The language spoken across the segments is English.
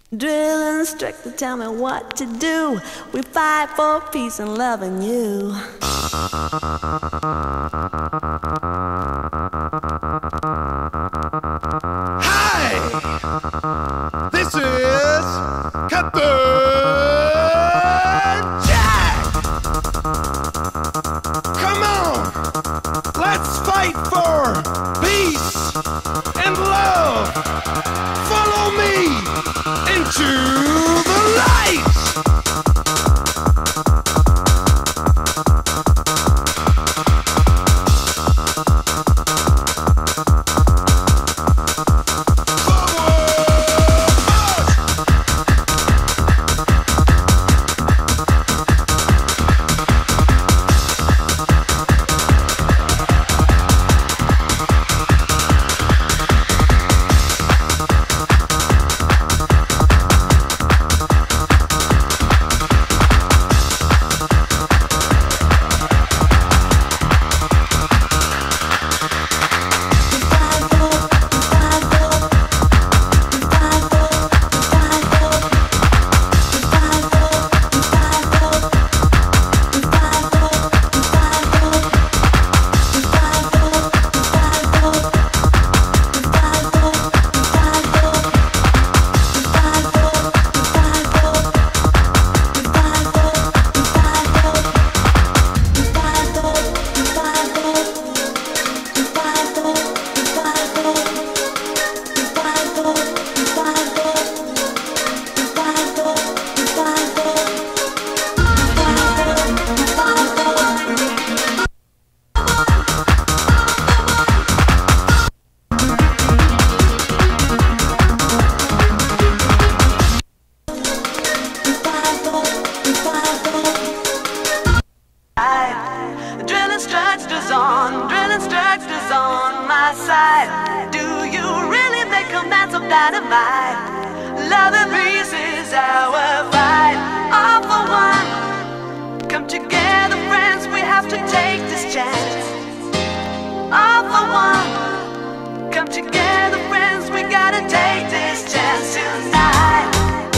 Drill instructor, tell me what to do. We fight for peace and loving you. Hi! This is Captain Jack! Come on! Let's fight for peace and love! Follow me into the light! Drill instructors on my side. Do you really make commands of dynamite? Love and peace is our fight. All for one. Come together, friends, we have to take this chance. All for one. Come together, friends, we gotta take this chance tonight.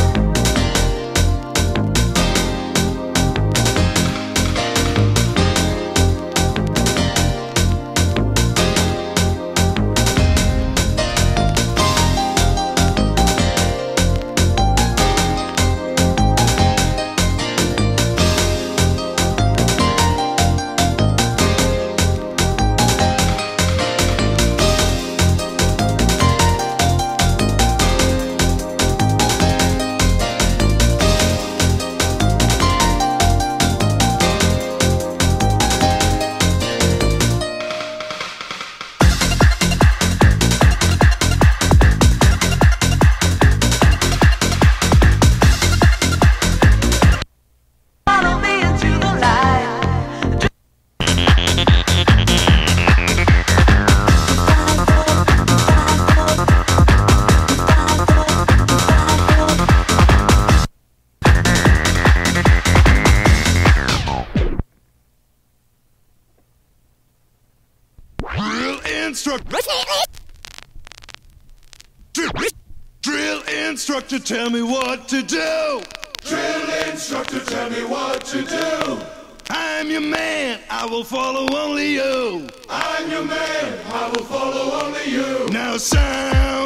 Drill instructor, tell me what to do. Drill instructor, tell me what to do. I'm your man, I will follow only you. I'm your man, I will follow only you. Now sound